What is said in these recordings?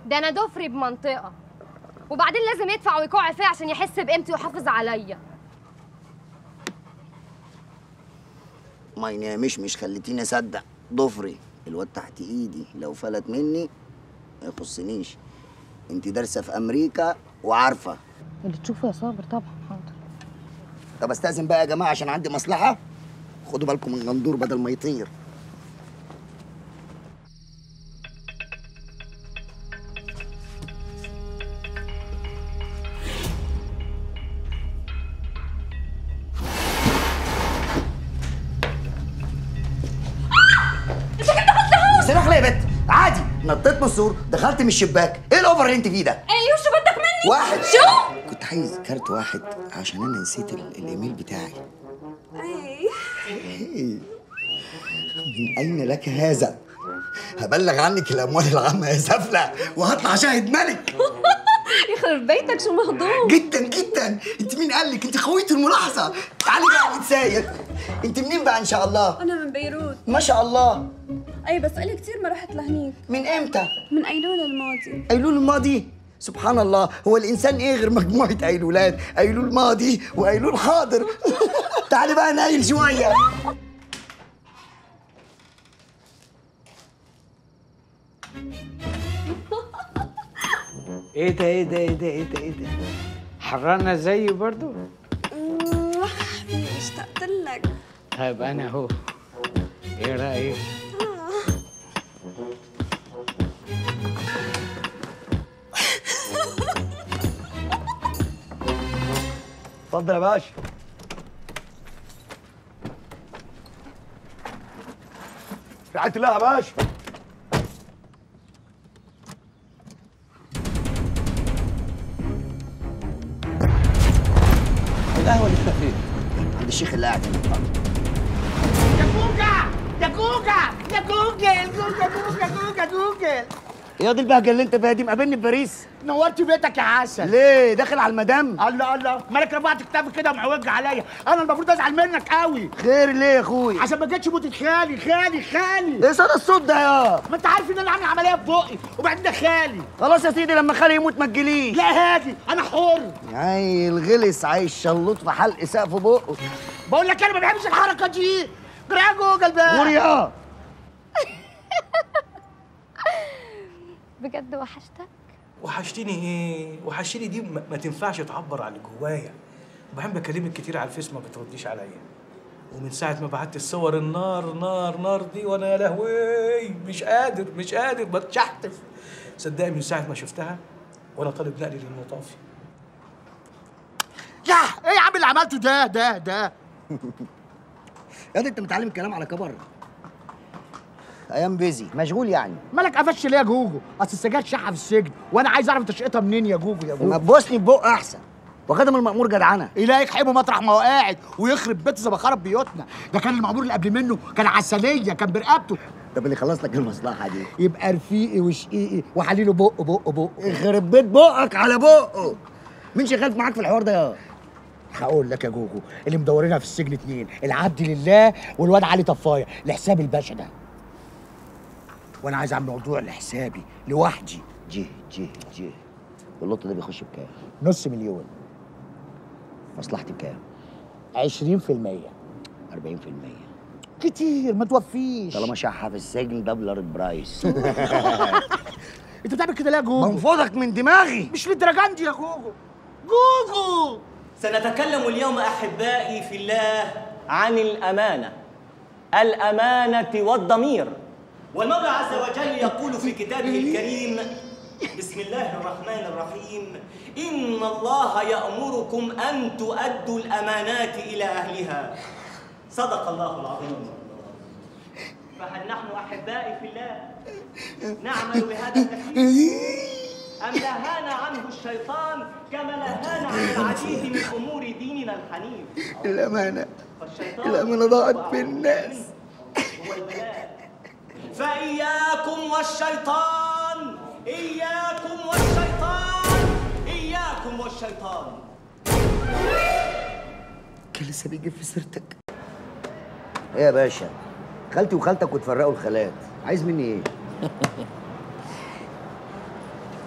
ده انا ضفري بمنطقه، وبعدين لازم يدفع ويكوع فيها عشان يحس بقيمتي ويحافظ عليا. ماينة يا مش خليتيني اصدق. ضفري الواد تحت ايدي، لو فلت مني ما يخصنيش. انت دارسه في امريكا وعارفه اللي تشوفه يا صابر. طبعا حاضر. طب استاذن بقى يا جماعه عشان عندي مصلحه. خدوا بالكم من الغندور بدل ما يطير. سلاح ليه يا بت؟ عادي، نطيت من السور، دخلت من الشباك. ايه الاوفر اللي انت فيه ده؟ ايوه شو بدك مني؟ واحد. شو؟ كنت عايز كارت واحد عشان انا نسيت الايميل بتاعي. من اين لك هذا؟ هبلغ عنك الاموال العامه يا سفله وهطلع شاهد ملك. يخرب بيتك شو مهضوم. جدا جدا. انت مين قال لك؟ انت خوية الملاحظه. تعالي بقى نتساير. انت منين بقى ان شاء الله؟ أنا من بيروت. ما شاء الله. أي بس قلي كتير ما رحت لهنيك. من امتى؟ من أيلول الماضي. ايلول الماضي؟ سبحان الله، هو الانسان ايه غير مجموعه ايلولات؟ ايلول ماضي وايلول حاضر. تعالي بقى نايل شويه. ايه ده ايه ده ايه ده ايه ده ايه ده؟ حرانة زيي برضو؟ اشتقت لك. طيب انا اهو. ايه رأيك؟ اتفضل يا باشا. رعاية الله يا باشا. القهوة اللي فين؟ عند الشيخ اللي قاعد هنا. يا كوكا يا كوكا يا جوجل جوجل. ايه دي البهجه اللي انت فيها دي؟ مقابلني في باريس؟ نورت بيتك يا عسل. ليه؟ داخل على المدام؟ الله مالك رفعت كتافك كده ومعوج عليا؟ انا المفروض ازعل منك قوي. خير ليه يا اخوي؟ عشان ما جتش موتة خالي. ايه صدى الصوت ده يا؟ ما انت عارف ان انا عامل عمليه في بقي وبعدين ده خالي. خلاص يا سيدي، لما خالي يموت ما تجيليش. لا هاجي انا حر. عيل غلس عايش شلوط في حلق سقف بقه. بقول لك انا ما بحبش الحركه دي. يا جوجل بقى. قول يا. بجد وحشتك؟ وحشتني ايه؟ وحشتني دي ما تنفعش تعبر عن اللي جوايا. وبعدين بكلمك كتير على الفيس ما بترديش عليا. ومن ساعة ما بعت الصور النار نار نار دي وانا يا لهوي مش قادر بتشحتف. صدقني من ساعة ما شفتها وانا طالب نقلي للمطافي. ايه يا عم اللي عملته ده؟ يا دي انت متعلم الكلام على كبر. ايام بيزي مشغول يعني. مالك قفش ليه يا جوجو؟ اصل السجاير شحه في السجن وانا عايز اعرف تشقيتها منين يا جوجو ما تبوسني ببق احسن. وخدم المأمور جدعنه. إلهي يحبه مطرح ما هو قاعد ويخرب بيت زي ما خرب بيوتنا. ده كان المأمور اللي قبل منه كان عسليه، كان برقبته. طب اللي خلص لك المصلحه دي يبقى رفيقي وشقيقي وحليله بق. يخرب بيت بقك على بقه. مين شغال معاك في الحوار ده يا؟ هقول لك يا جوجو، اللي مدورينها في السجن اتنين، العبد لله والواد علي طفايه لحساب الباشا ده. وانا عايز اعمل موضوع لحسابي لوحدي. جه واللوت ده بيخش بكام؟ نص مليون. مصلحتي بكام؟ 20%. 40%. كتير ما توفيش. طالما شحه في السجن دبلر برايس. انت بتعمل كده ليه يا جوجو؟ بنفضك من دماغي. مش للدرجه دي يا جوجو. سنتكلم اليوم أحبائي في الله عن الأمانة والضمير. والمولى عز وجل يقول في كتابه الكريم: بسم الله الرحمن الرحيم: إن الله يأمركم أن تؤدوا الأمانات إلى أهلها. صدق الله العظيم. فهل نحن أحبائي في الله نعمل بهذا التكليف؟ أم لهانا عنه الشيطان كما لهانا عن العديد من أمور ديننا الحنيف؟ الأمانة ضاعت في الناس. هو البلاء. فإياكم والشيطان، إياكم والشيطان. كان لسه بيجي في سيرتك. ايه يا باشا؟ خالتي وخالتك وتفرقوا الخالات، عايز مني ايه؟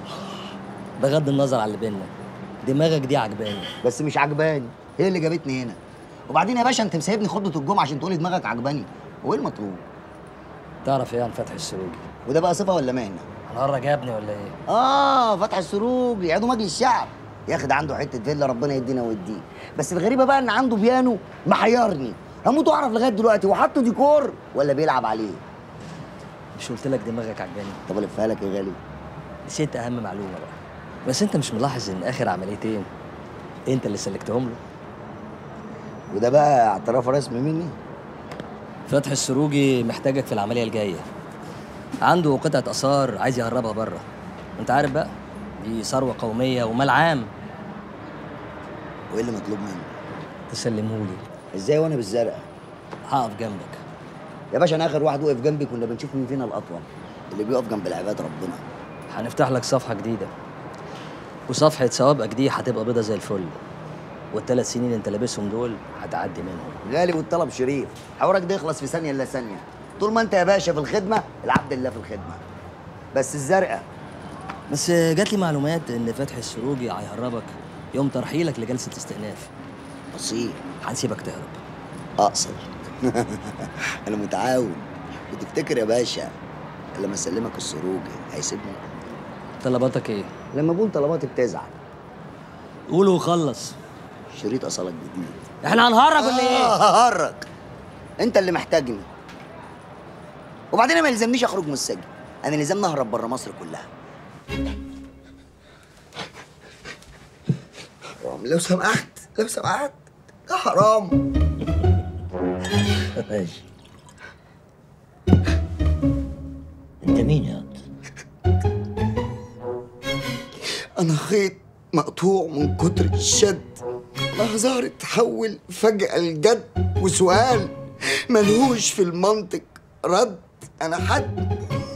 بغض النظر عن اللي بينا، دماغك دي عجباني. بس مش عجباني، هي اللي جابتني هنا. وبعدين يا باشا انت مسيبني خطبه الجمعه عشان تقولي دماغك عجباني، هو ايه المطلوب؟ تعرف ايه عن فتحي السروجي؟ وده بقى صفه ولا مهنه؟ هنهرج يا ابني ولا ايه؟ فتحي السروجي عضو مجلس الشعب يا اخي، ده عنده حته فيلا ربنا يدينا ويديه. بس الغريبه بقى ان عنده بيانو محيرني، هموت واعرف لغايه دلوقتي هو حاطه ديكور ولا بيلعب عليه. مش قلت لك دماغك عجباني؟ طب الفها لك يا غالي. نسيت اهم معلومه بقى، بس انت مش ملاحظ ان اخر عمليتين انت اللي سلكتهم له؟ وده بقى اعتراف رسمي مني؟ فتحي السروجي محتاجك في العمليه الجايه، عنده قطعه اثار عايز يهربها بره، انت عارف بقى دي ثروه قوميه ومال عام. وايه اللي مطلوب مني؟ تسلمهولي. ازاي وانا بالزرقاء؟ هقف جنبك يا باشا، انا اخر واحد وقف جنبي كنا بنشوف مين فينا الاطول، اللي بيقف جنب العباد ربنا. هنفتح لك صفحه جديده، وصفحه سوابقك دي هتبقى بيضه زي الفل، وال3 سنين انت لابسهم دول هتعدي منهم. غالي والطلب شريف، حوارك ده يخلص في ثانيه الا ثانيه، طول ما انت يا باشا في الخدمه العبد لله في الخدمه. بس الزرقاء بس جات لي معلومات ان فتحي السروجي هيهربك يوم ترحيلك لجلسه استئناف. بسيط، هنسيبك تهرب. اقصر. انا متعاون، وتفتكر يا باشا لما اسلمك السروجي هيسيبني؟ طلباتك ايه؟ لما بقول طلباتي بتزعل. قول وخلص. شريط اصلك جديد. احنا هنهرج ولا ايه؟ ههرج، انت اللي محتاجني. وبعدين أنا ما يلزمنيش اخرج من السجن، انا لازمني اهرب بره مصر كلها. حرام، لو سمحت لو سمحت، ده حرام. ماشي. انت مين يا واد؟ انا خيط مقطوع من كتر الشد، لحظة اتحول فجأة لجد، وسؤال ملهوش في المنطق رد. انا حد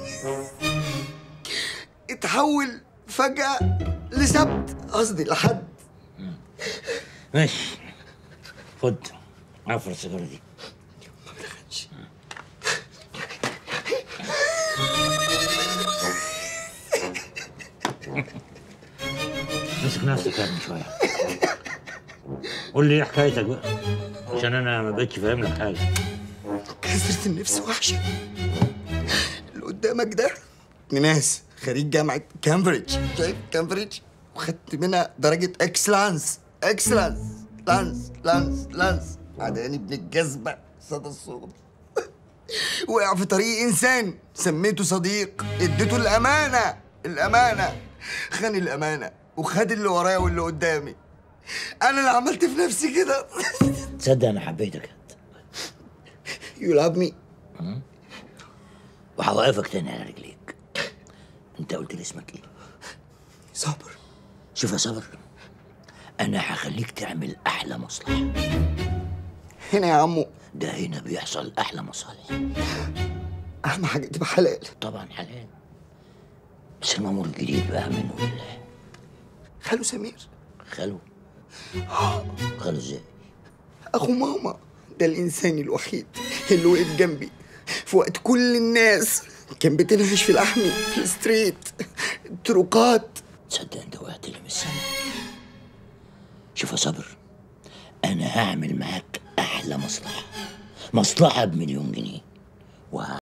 اتحول فجأة لسبت، قصدي لحد. ماشي، خد عفر السيجاره دي. ما بدخلش. مسك نفسك يا ابني شويه. قول لي ايه حكايتك بقى، عشان انا ما بقتش فاهم لك حاجه. كسرة النفس وحشة. اللي قدامك ده ناس خريج جامعة كامبريدج، شايف كامبريدج؟ وخدت منها درجة اكسلانس، اكسلانس، لانس. عداني ابن الجذبة صدى الصوت. وقع في طريق إنسان سميته صديق، اديته الأمانة، خان الأمانة وخد اللي ورايا واللي قدامي. أنا اللي عملت في نفسي كده. تصدق انا حبيتك You love me. وهوقفك تاني على رجليك. انت قلت لي اسمك ايه؟ صابر. شوف يا صابر، انا هخليك تعمل احلى مصلحه. هنا يا عمو. ده هنا بيحصل احلى مصالح. أهم حاجة تبقى حلال. طبعا حلال، بس المأمور الجديد بقى منه لله. خالو سمير. خالو ازاي؟ أخو ماما، ده الإنسان الوحيد اللي وقف جنبي في وقت كل الناس كان بتنهش في لحمي في الستريت الطرقات. تصدق انت وقعت لي من السما. شوف يا صبر، انا هعمل معاك احلى مصلحه ب1,000,000 جنيه